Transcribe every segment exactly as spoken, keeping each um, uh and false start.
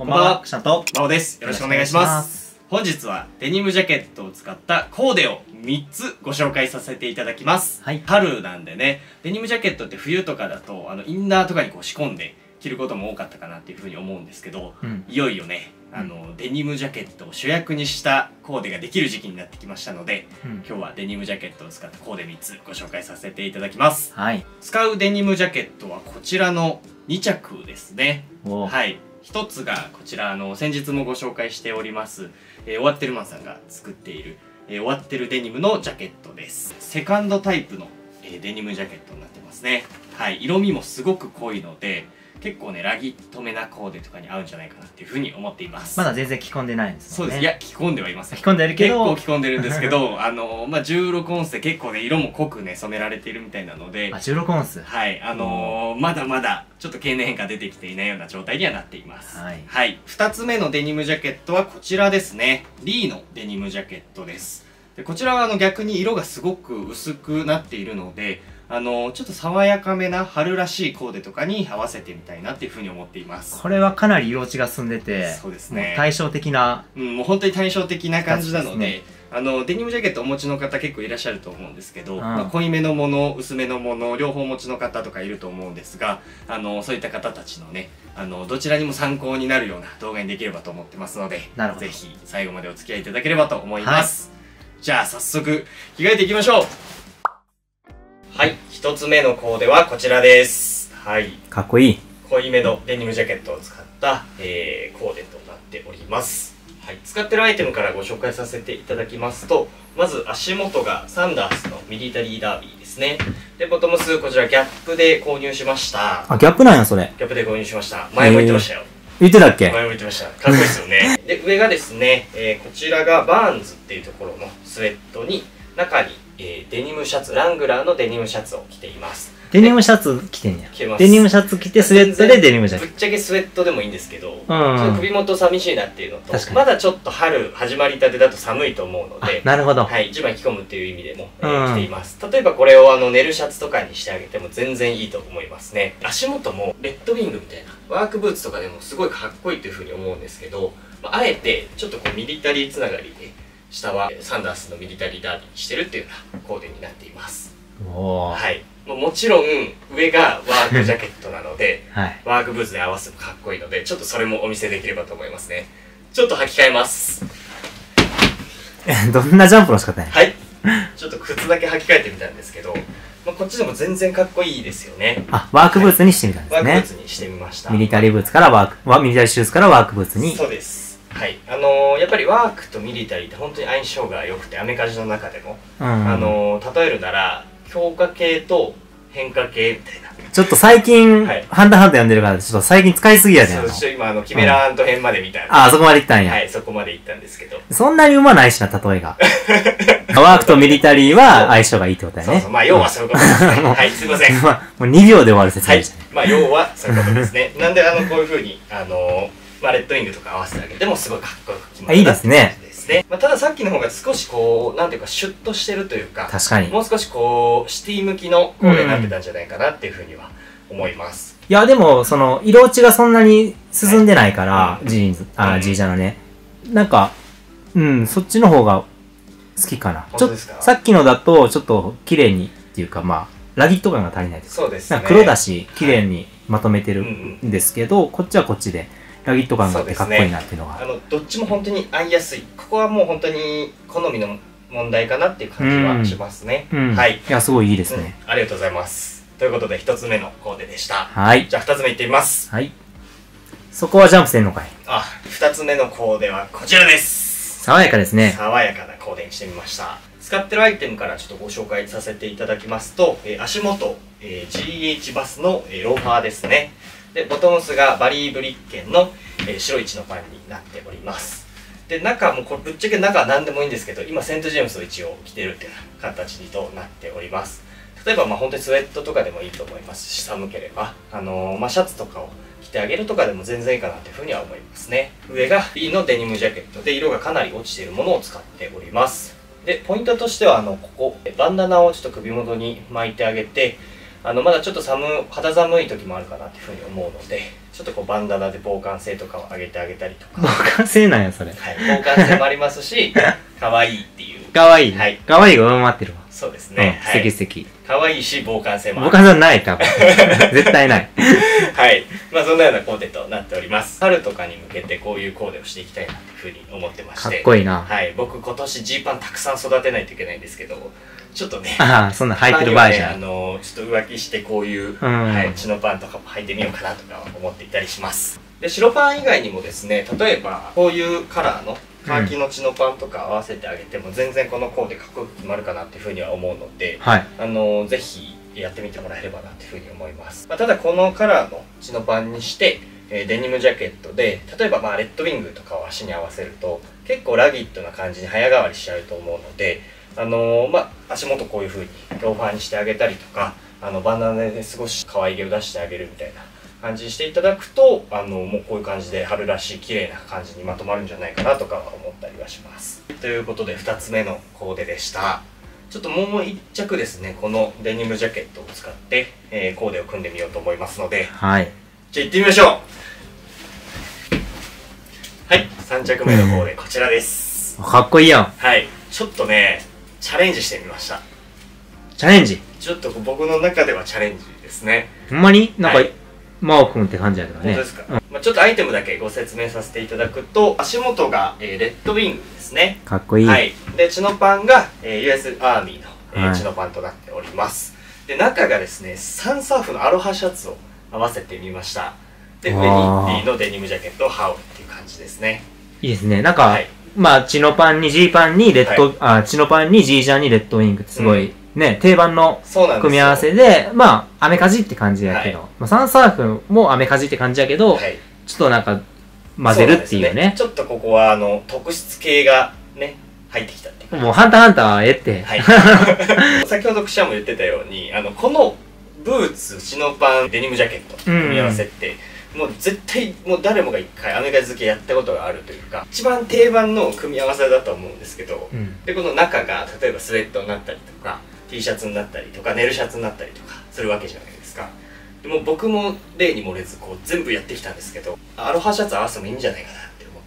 こんばんは、くしゃとまおです。よろしくお願いします。本日はデニムジャケットを使ったコーデをみっつご紹介させていただきます。はい、春なんでね、デニムジャケットって冬とかだとあのインナーとかにこう仕込んで着ることも多かったかなっていうふうに思うんですけど、うん、いよいよね、あの、うん、デニムジャケットを主役にしたコーデができる時期になってきましたので、うん、今日はデニムジャケットを使ったコーデみっつご紹介させていただきます。はい、使うデニムジャケットはこちらのにちゃくですね。はい、ひとつがこちら、あの先日もご紹介しております、えー、終わってるマンさんが作っている、えー、終わってるデニムのジャケットです。セカンドタイプの、えー、デニムジャケットになってますね。はい、色味もすごく濃いので結構ねラギットめなコーデとかに合うんじゃないかなっていうふうに思っています。 まだ全然着込んでないんですもんね。 そうです。いや着込んではいません。 着込んでるけど結構着込んでるんですけどあのまあじゅうろくオンスで結構ね色も濃くね染められているみたいなので、 あ、じゅうろくオンス、 はい、あのー、まだまだちょっと経年変化出てきていないような状態にはなっています。はい、はい、ふたつめのデニムジャケットはこちらですね。リーのデニムジャケットです。でこちらはあの逆に色がすごく薄くなっているので、あのちょっと爽やかめな春らしいコーデとかに合わせてみたいなっていうふうに思っています。 これはかなり色落ちが進んでて、 そうですね、 対照的な、 うん、もう本当に対照的な感じなので、ね、あのデニムジャケットお持ちの方結構いらっしゃると思うんですけど、うん、まあ、濃いめのもの薄めのもの両方お持ちの方とかいると思うんですが、あのそういった方たちのね、あのどちらにも参考になるような動画にできればと思ってますので、ぜひ最後までお付き合いいただければと思います。はい、じゃあ早速着替えていきましょう。はい、ひとつめのコーデはこちらです。はい、 かっこいい濃いめのデニムジャケットを使った、えー、コーデとなっております。はい、使ってるアイテムからご紹介させていただきますと、まず足元がサンダースのミリタリーダービーですね。でボトムスこちらギャップで購入しました。 あ、ギャップなんやそれ。 ギャップで購入しました。前も言ってましたよ。 言ってたっけ。 前も言ってました。かっこいいですよね。で上がですね、えー、こちらがバーンズっていうところのスウェットに中にえー、デニムシャツ、ラングラーのデニムシャツを着ています。 デニムシャツ着てんねや。 着てます。 デニムシャツ着てスウェットでデニムジャケット。 ぶっちゃけスウェットでもいいんですけど、うん、ちょっと首元寂しいなっていうのと、まだちょっと春始まりたてだと寒いと思うので、 なるほど。 はい、一枚着込むっていう意味でも、えー、着ています。例えばこれをあの寝るシャツとかにしてあげても全然いいと思いますね。足元もレッドウィングみたいなワークブーツとかでもすごいかっこいいというふうに思うんですけど、まあ、あえてちょっとこうミリタリーつながりで下はサンダースのミリタリーダービーにしてるっていうようなコーデになっています。はい、も, もちろん上がワークジャケットなので、はい、ワークブーツで合わせてもかっこいいので、ちょっとそれもお見せできればと思いますね。ちょっと履き替えます。 どんなジャンプの仕方や。 はい、ちょっと靴だけ履き替えてみたんですけど、まあ、こっちでも全然かっこいいですよね。 あ、ワークブーツにしてみたんですね。 はい、ワークブーツにしてみました。 ミリタリーブーツからワークミリタリーシューズからワークブーツに。 そうです。はい、あのー、やっぱりワークとミリタリーって本当に相性が良くて、アメカジの中でも、うん、あのー、例えるなら強化系と変化系みたいな。 ちょっと最近、はい、ハンターハンター読んでるからちょっと最近使いすぎやねん。 そう、今あのキメラアント編まで見たんで、うん、 ああ、そこまで行ったんや。 はい、そこまで行ったんですけど、 そんなにうまないしな、例えがワークとミリタリーは相性がいいってことだよね。 そうそう、まあ要はそういうことですね。はい、すいません。 まあもうにびょうで終わる説明でしたね。 はい、まあ要はそういうことですね。なんであのこういうふうにあのーまあ、レッドウィングとか合わせてあげてもすごいかっこよく決まるなっていう感じですね。まあ、たださっきの方が少しこうなんていうかシュッとしてるというか、 確かにもう少しこうシティ向きのコーデになってたんじゃないかなっていうふうには思います。 いやでもその色落ちがそんなに進んでないから、はい、ジーンズあ、うん、ジージャのね、なんかうんそっちの方が好きかな。ちょっとさっきのだとちょっと綺麗にっていうか、まあラギット感が足りないです。 そうですね。 黒だし綺麗にまとめてるんですけど、はい、こっちはこっちでラギット感があってかっこいいなっていうのが、 ね、あのどっちも本当に合いやすい。ここはもう本当に好みの問題かなっていう感じはしますね。うんうん、はい。 いやすごいいいですね、 うん。ありがとうございます。ということでひとつめのコーデでした。 はい。 じゃあふたつめいってみます。 はい。そこはジャンプせんのかい。 あ、ふたつめのコーデはこちらです。 爽やかですね。 爽やかなコーデにしてみました。使ってるアイテムからちょっとご紹介させていただきますと、えー、足元、えー、ジーエイチ バスの、えー、ローファーですね。でボトムスがバリー・ブリッケンの、えー、白いちのパンになっております。で中もこれぶっちゃけ中は何でもいいんですけど、今セント・ジェームスを一応着てるっていう形にとなっております。例えばまあ本当にスウェットとかでもいいと思いますし、寒ければあのー、まあシャツとかを着てあげるとかでも全然いいかなというふうには思いますね。上が B のデニムジャケットで色がかなり落ちているものを使っております。でポイントとしてはあのここバンダナをちょっと首元に巻いてあげて、 あのまだちょっと寒肌寒い時もあるかなっていうふうに思うので、ちょっとこうバンダナで防寒性とかを上げてあげたりとか。 防寒性なんやそれ。 はい、防寒性もありますし、可愛いっていう。 可愛い。 はい。 可愛いが上回ってるわ。 そうですね。 素敵素敵。 可愛いし防寒性もある。 防寒性ない多分。絶対ない。 はい。まあそんなようなコーデとなっております。春とかに向けてこういうコーデをしていきたいなっていうふうに思ってまして。 かっこいいな。 はい。僕今年ジーパンたくさん育てないといけないんですけど、ちょっとね。 ああ、そんな履いてるバージョン。 ね、あのちょっと浮気してこういう、うん、はい、チノパンとかも履いてみようかなとか思っていたりします。で白パン以外にもですね、例えばこういうカラーのカーキのチノパンとか合わせてあげても全然このコーデかっこよく決まるかなっていうふうには思うので、はい、あのぜひやってみてもらえればなっていうふうに思います。まあ、ただこのカラーのチノパンにして、えー、デニムジャケットで例えばまあレッドウィングとかを足に合わせると結構ラギットな感じに早変わりしちゃうと思うので、あのー、まあ足元こういうふうにローファーにしてあげたりとか、あのバナナで少し可愛げを出してあげるみたいな感じにしていただくと、あのもうこういう感じで春らしい綺麗な感じにまとまるんじゃないかなとかは思ったりはします。ということでふたつめのコーデでした。ちょっともういっ着ですね、このデニムジャケットを使って、えー、コーデを組んでみようと思いますので、はい、じゃあ行ってみましょう。はい、さん着目のコーデこちらです。 かっこいいやん。 はい、ちょっとねチャレンジしてみました。 チャレンジちょっと僕の中ではチャレンジですね。 ほんまになんか、はい、真央くんって感じやけどね。 本当ですか、うん、まあちょっとアイテムだけご説明させていただくと、足元が、えー、レッドウィングですね。 かっこいい。 はい、でチノパンが、えー、ユーエス アーミーの、えーはい、チノパンとなっております。で中がですねサンサーフのアロハシャツを合わせてみました。で上に D のデニムジャケットを羽織るっていう感じですね。 いいですね。なんか、はい、まあチノパンにジーパンにレッド、はい、あチノパンにジージャンにレッドウィングってすごい、うんね、定番の組み合わせで、まあ、アメカジって感じやけど、はい、まあ、サンサーフもアメカジって感じやけど、はい、ちょっとなんか、混ぜるっていうね。うねちょっとここは、あの、特質系がね、入ってきたっていう。 もう、ハンターハンターはええって。はい。 先ほどくしゃも言ってたように、あの、このブーツ、チノパン、デニムジャケット、組み合わせって、うん、もう絶対、もう誰もが一回アメカジ付けやったことがあるというか、一番定番の組み合わせだと思うんですけど、うん、で、この中が、例えばスウェットになったりとか、T シャツになったりとかネルシャツになったりとかするわけじゃないですか。でも僕も例に漏れずこう全部やってきたんですけど、アロハシャツ合わせてもいいんじゃないかなって思って、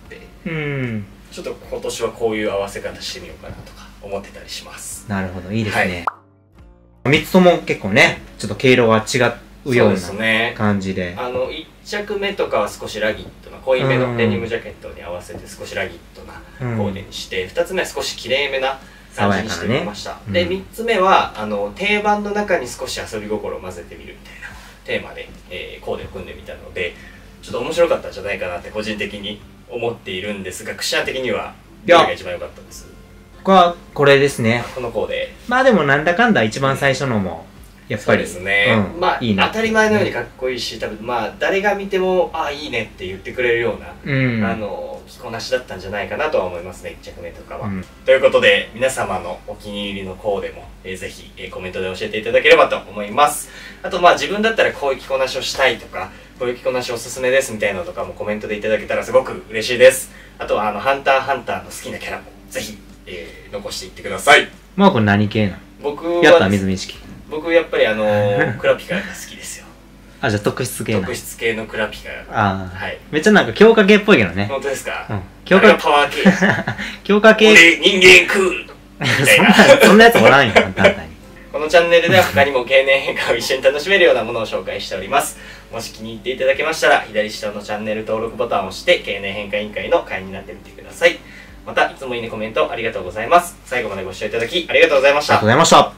うんちょっと今年はこういう合わせ方してみようかなとか思ってたりします。 なるほど、いいですね。はい、みっつとも結構ねちょっと毛色が違うような感じで、 ね、あのいっ着目とかは少しラギットな濃いめのデニムジャケットに合わせて少しラギットなコーデにして、うん、ふたつめは少しきれいめな感じにしてみました。ね、でみっつめはあの定番の中に少し遊び心を混ぜてみるみたいなテーマで、えー、コーデを組んでみたので、ちょっと面白かったんじゃないかなって個人的に思っているんですが、クシャン的にはどれが一番良かったです？ 僕はこれですね。 このコーデ。 まあでもなんだかんだ一番最初のもやっぱりそうですね、うん、まあいい当たり前のようにかっこいいし、多分まあ誰が見てもああいいねって言ってくれるような、うん、あの着こなしだったんじゃないかなとは思いますね、いっ着目とかは、うん、ということで皆様のお気に入りのコーデも、えー、ぜひ、えー、コメントで教えていただければと思います。あとまあ自分だったらこういう着こなしをしたいとか、こういう着こなしおすすめですみたいなのとかもコメントでいただけたらすごく嬉しいです。あとはあのハンターハンターの好きなキャラもぜひ、えー、残していってください。 まあこれ何系なの？ 僕はやった水見意僕やっぱりあのー、クラピカが好きですよ。 あ、じゃあ特質系な特質系のクラピカが。 ああ、はい。めっちゃなんか強化系っぽいけどね。 本当ですか？うん。 強化パワー系。 強化系。 俺人間クールみたいな。 そんなやつおらんよ、簡単に。 このチャンネルでは他にも経年変化を一緒に楽しめるようなものを紹介しております。もし気に入っていただけましたら、左下のチャンネル登録ボタンを押して経年変化委員会の会員になってみてください。またいつもいいねコメントありがとうございます。最後までご視聴いただきありがとうございました。 ありがとうございました。